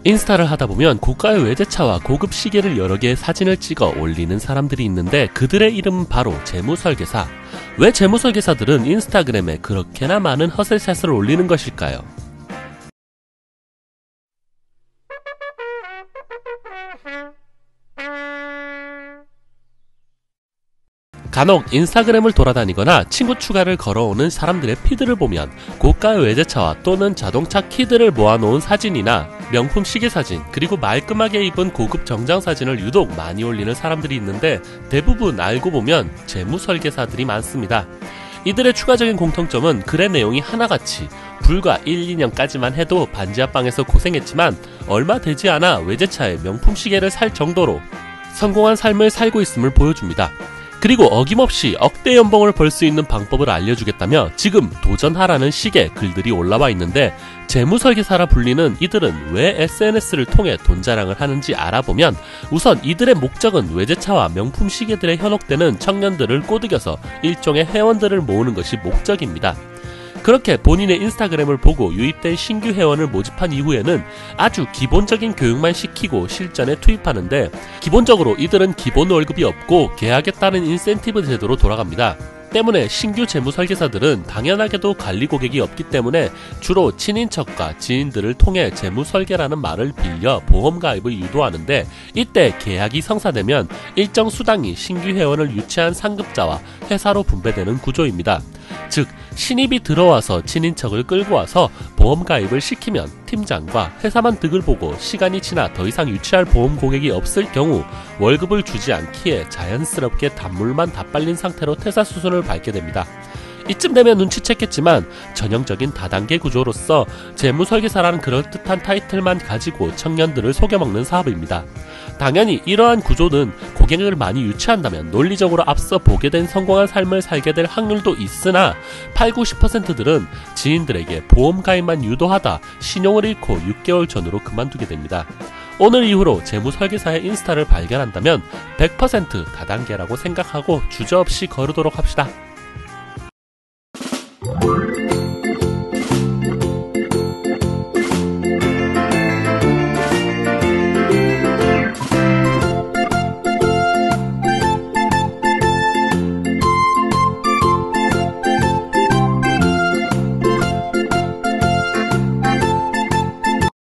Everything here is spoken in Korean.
인스타를 하다보면 고가의 외제차와 고급 시계를 여러 개의 사진을 찍어 올리는 사람들이 있는데 그들의 이름은 바로 재무설계사. 왜 재무설계사들은 인스타그램에 그렇게나 많은 허슬샷을 올리는 것일까요? 간혹 인스타그램을 돌아다니거나 친구 추가를 걸어오는 사람들의 피드를 보면 고가의 외제차와 또는 자동차 키들을 모아놓은 사진이나 명품 시계 사진, 그리고 말끔하게 입은 고급 정장 사진을 유독 많이 올리는 사람들이 있는데 대부분 알고 보면 재무설계사들이 많습니다. 이들의 추가적인 공통점은 글의 내용이 하나같이 불과 1, 2년까지만 해도 반지하방에서 고생했지만 얼마 되지 않아 외제차에 명품 시계를 살 정도로 성공한 삶을 살고 있음을 보여줍니다. 그리고 어김없이 억대 연봉을 벌 수 있는 방법을 알려주겠다며 지금 도전하라는 식의 글들이 올라와 있는데, 재무설계사라 불리는 이들은 왜 SNS를 통해 돈 자랑을 하는지 알아보면 우선 이들의 목적은 외제차와 명품 시계들에 현혹되는 청년들을 꼬드겨서 일종의 회원들을 모으는 것이 목적입니다. 그렇게 본인의 인스타그램을 보고 유입된 신규 회원을 모집한 이후에는 아주 기본적인 교육만 시키고 실전에 투입하는데, 기본적으로 이들은 기본 월급이 없고 계약에 따른 인센티브 제도로 돌아갑니다. 때문에 신규 재무설계사들은 당연하게도 관리 고객이 없기 때문에 주로 친인척과 지인들을 통해 재무설계라는 말을 빌려 보험 가입을 유도하는데, 이때 계약이 성사되면 일정 수당이 신규 회원을 유치한 상급자와 회사로 분배되는 구조입니다. 즉, 신입이 들어와서 친인척을 끌고 와서 보험 가입을 시키면 팀장과 회사만 득을 보고 시간이 지나 더 이상 유치할 보험 고객이 없을 경우 월급을 주지 않기에 자연스럽게 단물만 다 빨린 상태로 퇴사 수순을 밟게 됩니다. 이쯤 되면 눈치챘겠지만 전형적인 다단계 구조로서 재무설계사라는 그럴듯한 타이틀만 가지고 청년들을 속여먹는 사업입니다. 당연히 이러한 구조는 고객을 많이 유치한다면 논리적으로 앞서 보게 된 성공한 삶을 살게 될 확률도 있으나 80~90%들은 지인들에게 보험 가입만 유도하다 신용을 잃고 6개월 전으로 그만두게 됩니다. 오늘 이후로 재무설계사의 인스타를 발견한다면 100% 다단계라고 생각하고 주저없이 거르도록 합시다.